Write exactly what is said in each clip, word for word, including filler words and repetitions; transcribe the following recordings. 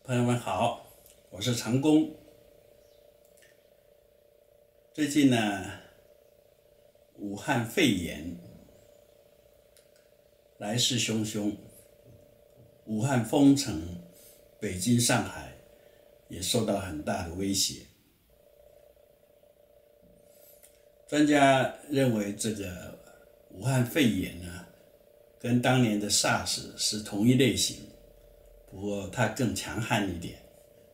朋友们好，我是长工。最近呢，武汉肺炎来势汹汹，武汉封城，北京、上海也受到很大的威胁。专家认为，这个武汉肺炎呢，跟当年的 SARS 是同一类型，不过它更强悍一点。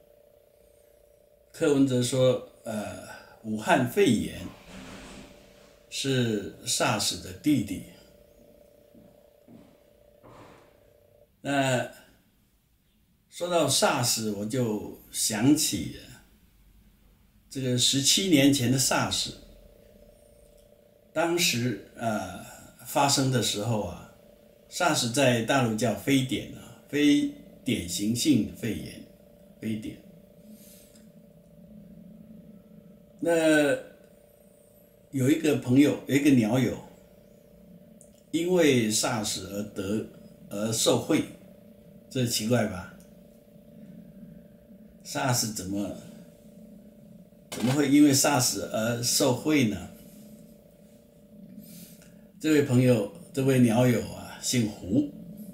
柯文哲说，呃，武汉肺炎是 SARS 的弟弟。那说到 SARS， 我就想起了这个十七年前的 SARS， 当时呃发生的时候啊 ，SARS 在大陆叫非典啊，非典型性肺炎，非典。那有一个朋友，有一个鸟友，因为 SARS 而得而受贿，这奇怪吧 ？SARS 怎么怎么会因为 SARS 而受贿呢？这位朋友，这位鸟友啊，姓胡，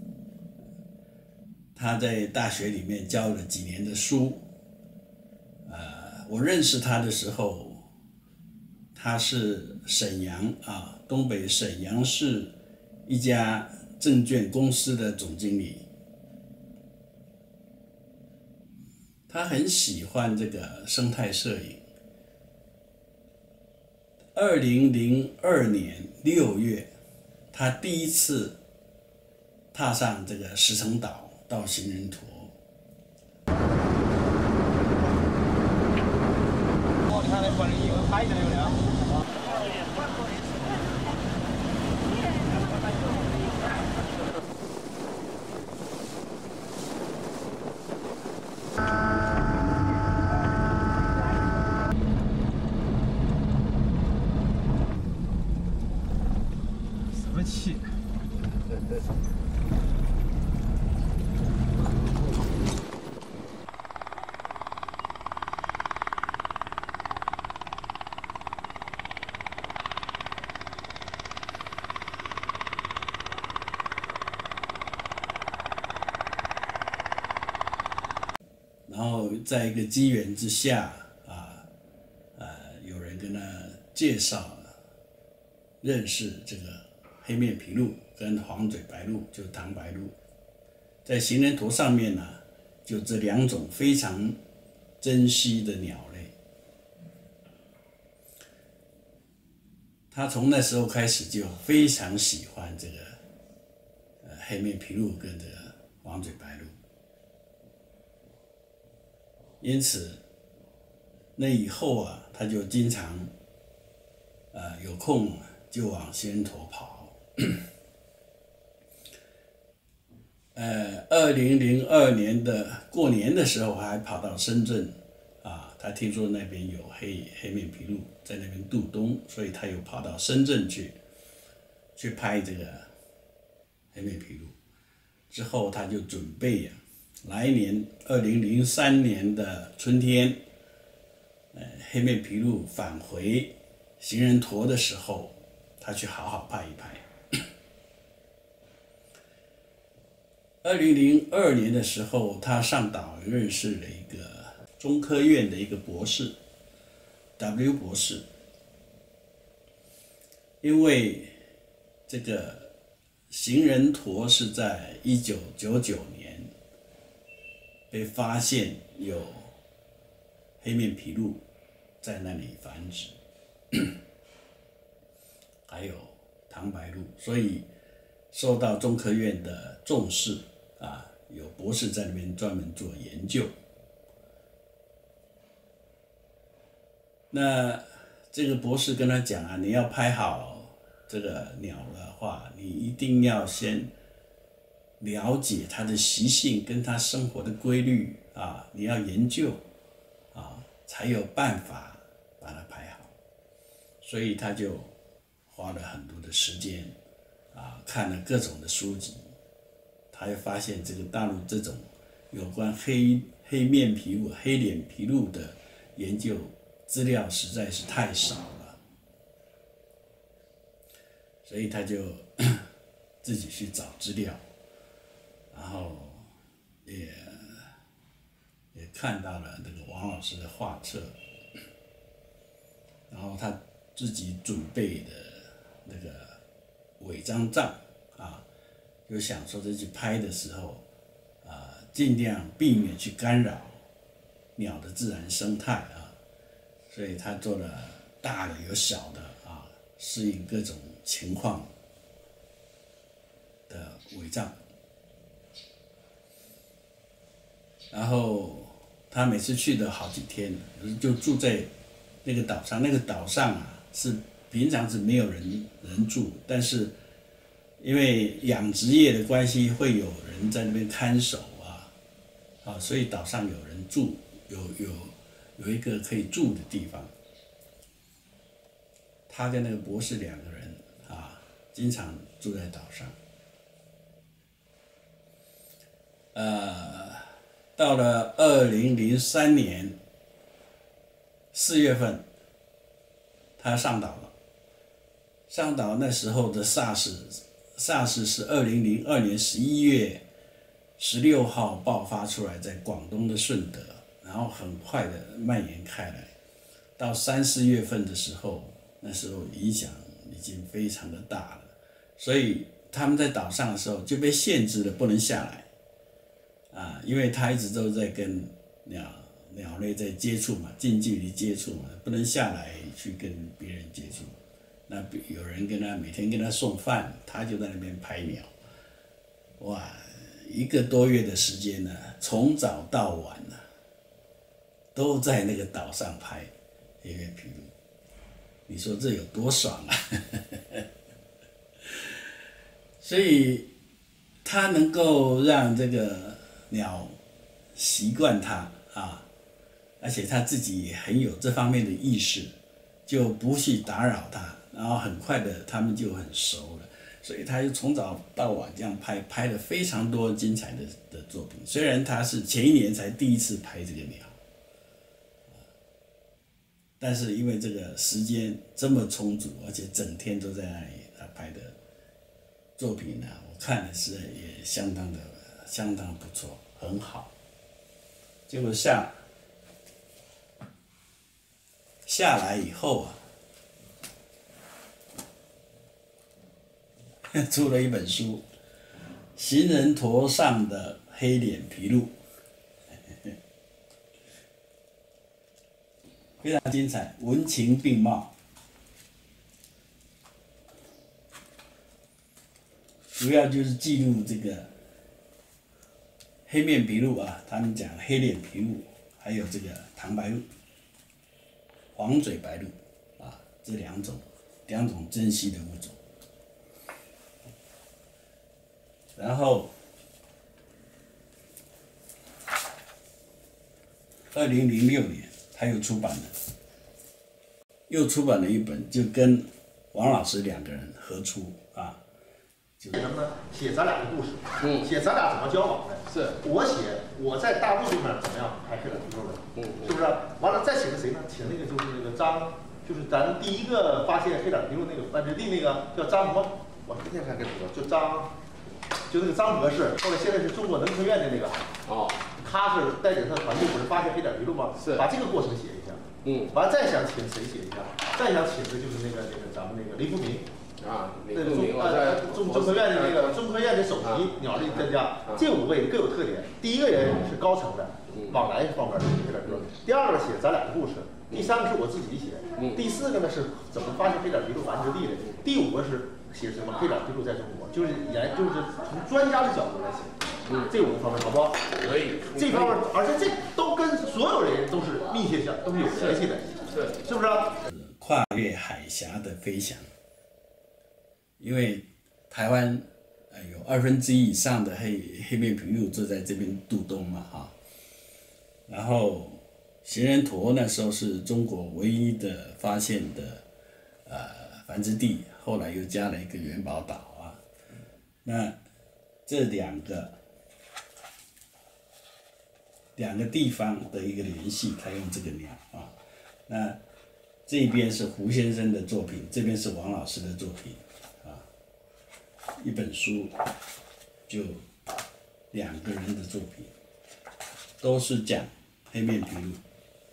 他在大学里面教了几年的书。呃，我认识他的时候，他是沈阳啊，东北沈阳市一家证券公司的总经理。他很喜欢这个生态摄影。二零零二年六月，他第一次踏上这个石城岛到行人陀。 哦，你看那管理员拍着有了。什么气？ 然后在一个机缘之下啊，呃，有人跟他介绍认识这个黑面琵鹭跟黄嘴白鹭，就是唐白鹭，在行人陀上面呢，就这两种非常珍稀的鸟类。他从那时候开始就非常喜欢这个呃黑面琵鹭跟这个黄嘴白鹭。因此，那以后啊，他就经常，呃，有空就往行人陀跑。呃，二零零二年的过年的时候，还跑到深圳，啊，他听说那边有黑黑面琵鹭在那边度冬，所以他又跑到深圳去，去拍这个黑面琵鹭。之后他就准备呀、啊。来年二零零三年的春天，呃，黑面琵鹭返回行人陀的时候，他去好好拍一拍。二零零二年的时候，他上岛认识了一个中科院的一个博士 ，W 博士，因为这个行人陀是在一九九九年。被发现有黑面琵鹭在那里繁殖，还有唐白鹭，所以受到中科院的重视啊，有博士在那边专门做研究。那这个博士跟他讲啊，你要拍好这个鸟的话，你一定要先了解它的习性跟它生活的规律啊，你要研究啊，才有办法把它拍好。所以他就花了很多的时间啊，看了各种的书籍，他又发现这个大陆这种有关黑黑面琵鹭、黑脸琵鹭的研究资料实在是太少了，所以他就自己去找资料，然后也也看到了那个王老师的画册，然后他自己准备的那个违章杖啊，就想说这去拍的时候啊，尽量避免去干扰鸟的自然生态啊，所以他做了大的有小的啊，适应各种情况的违章。然后他每次去的好几天，就住在那个岛上。那个岛上啊，是平常是没有人人住，但是因为养殖业的关系，会有人在那边看守啊，啊，所以岛上有人住，有有有一个可以住的地方。他跟那个博士两个人啊，经常住在岛上。呃。到了二零零三年四月份，他上岛了。上岛那时候的 SARS，SARS 是二零零二年十一月十六号爆发出来，在广东的顺德，然后很快的蔓延开来。到三四月份的时候，那时候影响已经非常的大了，所以他们在岛上的时候就被限制了，不能下来。啊，因为他一直都在跟鸟鸟类在接触嘛，近距离接触嘛，不能下来去跟别人接触。那有人跟他每天跟他送饭，他就在那边拍鸟。哇，一个多月的时间呢，从早到晚呢，都在那个岛上拍黑面琵鹭。你说这有多爽啊！所以他能够让这个鸟习惯它啊，而且它自己也很有这方面的意识，就不去打扰它，然后很快的它们就很熟了，所以他就从早到晚这样拍，拍了非常多精彩的的作品。虽然他是前一年才第一次拍这个鸟，但是因为这个时间这么充足，而且整天都在那里，他拍的作品呢，我看的是也相当的。相当不错，很好。结果下下来以后啊，出了一本书《行人驼上的黑脸琵鹭》，非常精彩，文情并茂。主要就是记录这个黑面琵鹭啊，他们讲黑脸琵鹭，还有这个唐白鹭、黄嘴白鹭啊，这两种两种珍稀的物种。然后，二零零六年他又出版了，又出版了一本，就跟王老师两个人合出啊。 写什么呢？写咱俩的故事， 嗯， 写咱俩怎么交往的。 是， 我写我在大陆这边怎么样拍黑脸琵鹭的， 嗯， 是不是？完了再请个谁呢？请那个就是那个张，就是咱第一个发现黑脸琵鹭那个繁殖地那个叫张什么？我昨天才跟你说，就张，就那个张博士，后来现在是中国农科院的那个， 哦， 他是带领他的团队不是发现黑脸琵鹭吗？ 是， 把这个过程写一下， 嗯， 完了再想请谁写一下？再想请的就是那个那个咱们那个雷福民。 啊， 那个中呃中中科院的那个中科院的首席鸟类专家，这五位各有特点。第一个人是高层的，往来方面的黑脸琵鹭；第二个写咱俩的故事；第三个是我自己写；第四个呢是怎么发现黑脸琵鹭繁殖地的；第五个是写什么黑脸琵鹭在中国，就是研就是从专家的角度来写。嗯，这五个方面好不好？ 可以。 这方面，而且这都跟所有人都是密切相，都是有联系的， 是是不是？ 跨越海峡的飞翔。因为台湾呃有二分之一以上的黑黑面琵鹭就在这边渡冬嘛哈，然后行人驼那时候是中国唯一的发现的呃繁殖地，后来又加了一个元宝岛啊，那这两个两个地方的一个联系，他用这个鸟啊。那这边是胡先生的作品，这边是王老师的作品啊。一本书就两个人的作品，都是讲黑面琵鹭，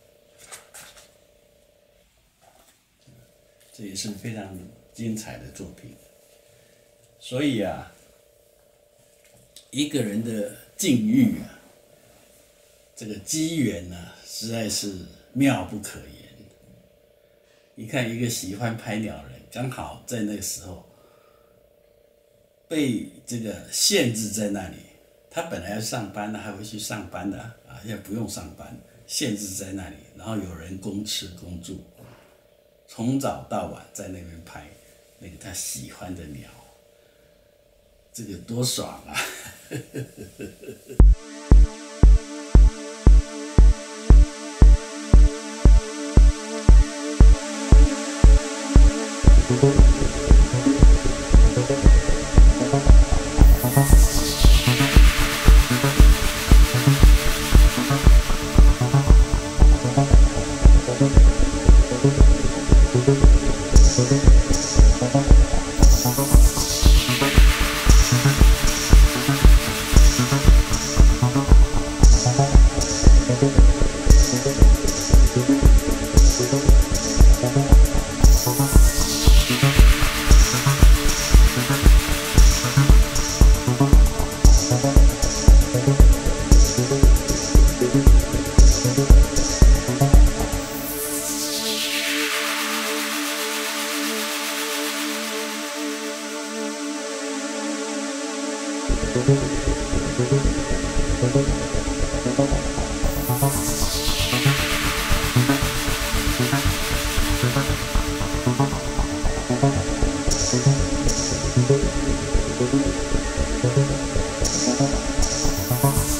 这也是非常精彩的作品。所以啊，一个人的境遇啊，这个机缘呢，实在是妙不可言。你看，一个喜欢拍鸟人，刚好在那个时候被这个限制在那里。他本来要上班的，还会去上班的啊，现在不用上班，限制在那里。然后有人供吃供住，从早到晚在那边拍那个他喜欢的鸟，这个多爽啊！ Thank you.